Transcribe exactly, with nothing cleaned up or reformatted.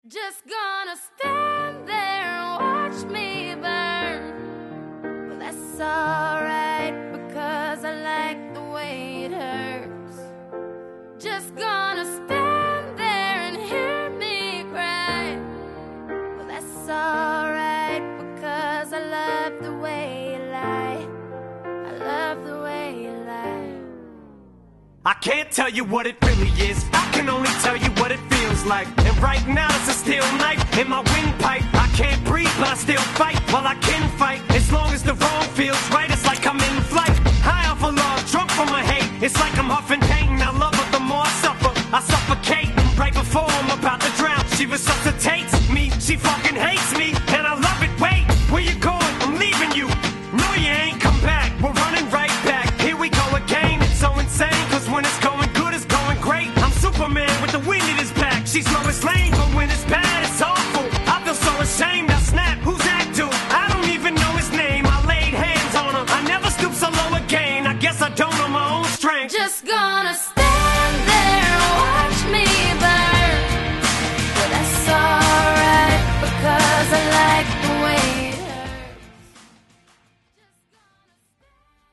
Just gonna stand there and watch me burn. Well, that's alright, because I like the way it hurts. Just gonna stand there and hear me cry. Well, that's alright, because I love the way you lie. I love the way you lie. I can't tell you what it really is, I can only tell you what it feels like. And right now it's a steel knife in my windpipe. I can't breathe but I still fight, while I can fight. As long as the wrong feels right, it's like I'm in flight. High off of love, drunk from my hate, it's like I'm huffing pain. I love her the more I suffer, I suffocate. Right before